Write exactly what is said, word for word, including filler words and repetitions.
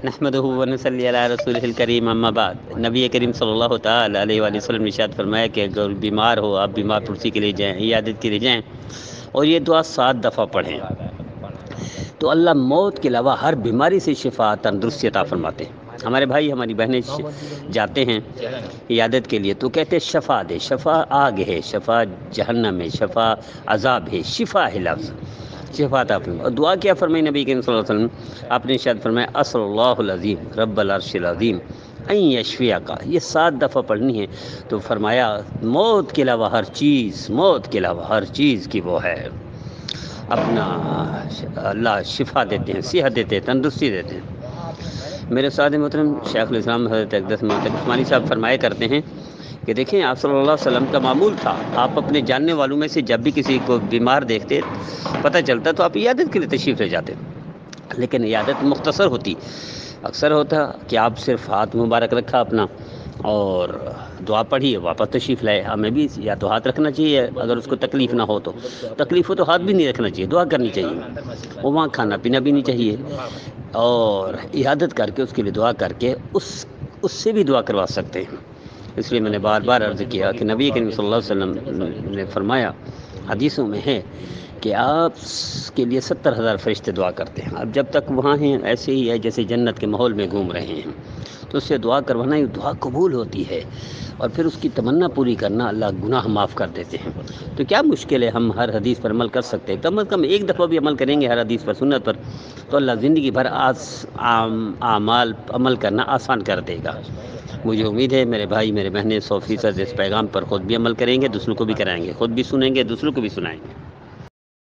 نحمدہ و نصلی علی رسولہ الکریم، اما بعد۔ نبی کریم صلی اللہ تعالی علیہ وآلہ وسلم نے ارشاد فرمایا کہ اگر بیمار ہو، آپ بیمار پرسی کے لیے جائیں، عیادت کے لیے جائیں اور یہ دعا سات دفعہ پڑھیں تو اللہ موت کے علاوہ ہر بیماری سے شفا، تندرستی عطا فرماتے ہیں۔ ہمارے بھائی ہماری بہنیں جاتے ہیں عیادت کے لیے تو کہتے ہیں شفا دے، شفا آگ ہے، شفا جہنم ہے، شفا عذاب ہے، شفا ہے لفظ، شفا عطا فرمائے۔ اور دعا کیا فرمائی نبی کریم صلی اللہ علیہ وسلم؟ آپ نے ارشاد فرمایا اسأل اللہ العظیم رب العرش العظیم ان یشفیک، یہ سات دفعہ پڑھنی ہے تو فرمایا موت کے علاوہ ہر چیز، موت کے علاوہ ہر چیز کی وہ ہے اپنا اللہ شفا دیتے ہیں، صحت دیتے ہیں، تندرستی دیتے ہیں۔ میرے ساتھ محترم شیخ الاسلام حضرت اقدس محمد عثمانی صاحب فرمایا کرتے ہیں کہ دیکھیں آپ صلی اللہ علیہ وسلم کا معمول تھا، آپ اپنے جاننے والوں میں سے جب بھی کسی کو بیمار دیکھتے پتہ چلتا تو آپ عیادت کے لیے تشریف لے جاتے، لیکن عیادت مختصر ہوتی، اکثر ہوتا کہ آپ صرف ہاتھ مبارک رکھا اپنا اور دعا پڑھی، واپس تشریف لائے۔ ہمیں بھی یا تو ہاتھ رکھنا چاہیے، اگر اس کو تکلیف نہ ہو تو، تکلیف ہو تو ہاتھ بھی نہیں رکھنا چاہیے، دعا کرنی چاہیے، اور وہاں کھانا پینا بھی نہیں چاہیے، اور عیادت کر کے اس کے لیے دعا کر کے اس اس سے بھی دعا کروا سکتے ہیں۔ اس لیے میں نے بار بار عرض کیا کہ نبی کریم صلی اللہ علیہ وسلم نے فرمایا، حدیثوں میں ہے کہ آپ کے لیے ستر ہزار فرشتے دعا کرتے ہیں۔ اب جب تک وہاں ہیں ایسے ہی ہے جیسے جنت کے ماحول میں گھوم رہے ہیں، تو اس سے دعا کروانا ہی دعا قبول ہوتی ہے، اور پھر اس کی تمنا پوری کرنا، اللہ گناہ معاف کر دیتے ہیں۔ تو کیا مشکل ہے، ہم ہر حدیث پر عمل کر سکتے ہیں، کم از کم ایک دفعہ بھی عمل کریں گے ہر حدیث پر، سنت پر، تو اللہ زندگی بھر آس اعمال عمل کرنا آسان کر دے گا۔ مجھے امید ہے میرے بھائی میرے بہنیں سو فیصد اس پیغام پر خود بھی عمل کریں گے، دوسروں کو بھی کرائیں گے، خود بھی سنیں گے، دوسروں کو بھی سنائیں گے۔